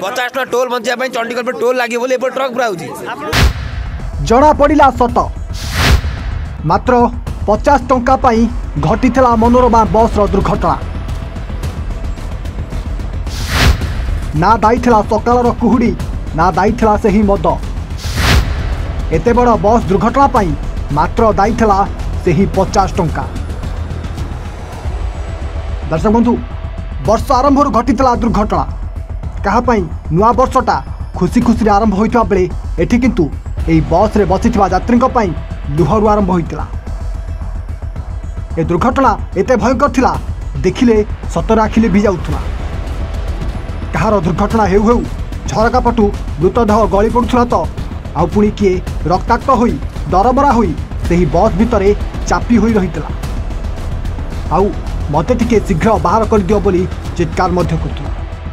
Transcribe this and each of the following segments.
50 टका टोल बंचा चंडीगढ़ में टोल लगे बोले ट्रक पूरा जना पड़ा सत मात्र 50 टंका घटी मनोरमा बस दुर्घटना ना दायी सकाल कुहुड़ी ना दायी से ही मद एते बड़ बस दुर्घटना मात्र दायी से ही 50 टंका। दर्शक बंधु वर्ष आरंभ घटी दुर्घटना क्या नुआ वर्षटा खुशी खुशी आरंभ होता बेले एठी किंतु एही बस रे बसी यात्री लुहरु आरंभ होता। ए दुर्घटना एते भयंकर थिला देखिले सतर आखिले भी जाउथला। कहार दुर्घटना हेउ हेउ झरका पटु मृतदेह गली पड़ुला तो आउ पुणी किए रक्ताक्त होई दरबरा होई सेही बस भितरे चापी होई रहितला। आउ मते टिके शीघ्र बाहर कर दियो बोली चित्कार मध्य करथुला।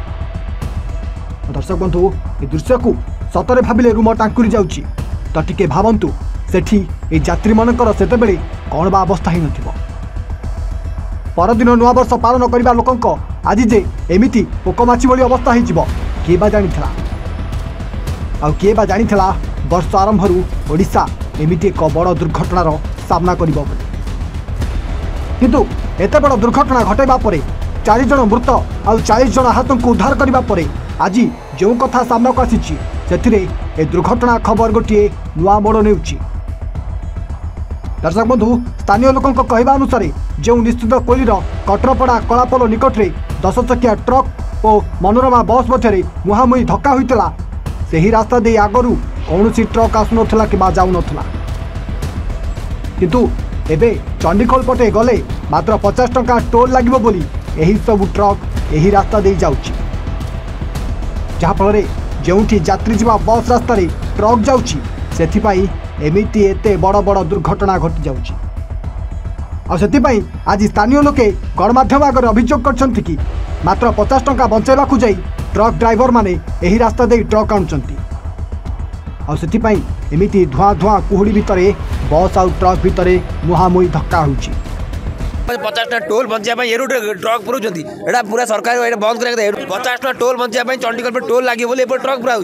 दर्शक बंधु ए दृश्य को सतरे भाबिले रूम टांकुरी जाउची तो टिके भावंतु सेठी ए यात्री मानकर सेते बेले कोन बा अवस्था ही नथिबो। परदिन नुआ वर्ष पालन करबा लोकंक आज जे एमिति पोकमाछी भली अवस्था ही जिवो के बा जानिथिला। आउ के बा जानिथिला वर्ष आरंभरू ओडिशा एमिति एक बड़ दुर्घटनार सामना करिबो बोली। किंतु एते बड़ दुर्घटना घटाइबा परे 40 जन मृत आउ 40 जन आहत को उद्धार करबा परे आज जो कथा सामना को आसीची सेथिरे ए दुर्घटना खबर गोटे नुआ मोड़ नेउची। दर्शक बंधु स्थानीय लोकों कहवा अनुसार जो निश्चित कोईर कटरपड़ा कलापोल निकट में 10 चकिया ट्रक और मनोरमा बस मध्य मुहांमुही धक्का होता से ही रास्ता दे आगरू कौन ट्रक आसुना कि जाऊनला किंतु एबे चंडीगढ़ पटे गले मात्र 50 टंका टोल लगे बोली यही सब ट्रक यही रास्ता दे जाउची जहाँफल जोठी यात्री जीवा बस रास्ता ट्रक जाउची सेथिपाई एमिति एते बड़ बड़ दुर्घटना घटी जाउची। आ सेथिपाई आज स्थानीय लोके गणमाध्यम आगे अभियोग करछंती कि मात्र 50 टंका बंचाइबा को जाई ट्रक ड्राइवर माने एही रास्ता दे ट्रक आनुचंती। आ सेथिपाई एमिति धुआं धुआं कुहुड़ी भितरे बस आउ ट्रक भितरे मुहांमुही धक्का होउची। 50 टका टोल बंचा ट्रक पुराउछंती एटा पूरा सरकार एटा बंद करे 50 टका टोल बंचा चंडीगढ़ में टोल लगे बोले ट्रक पूरा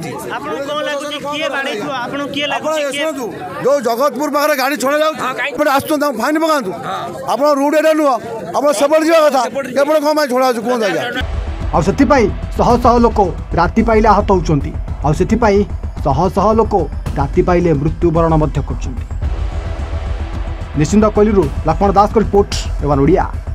जो जगतपुर पाखे गाड़ी छोड़ा जाऊँ आस फाइन पकातु आप रूट एटा नुह आप सेपट जावा कथा केवल कम छोड़ा कहते आज्ञा। आ सेथिपाई शह शह लोक राति पाइले आहत होउछंती आ सेथिपाई शह शह लोक राति पाइले मृत्युवरण मध्य करछंती। निश्चिंत कोइलू लक्ष्मण दास को रिपोर्ट एवं ओडिया।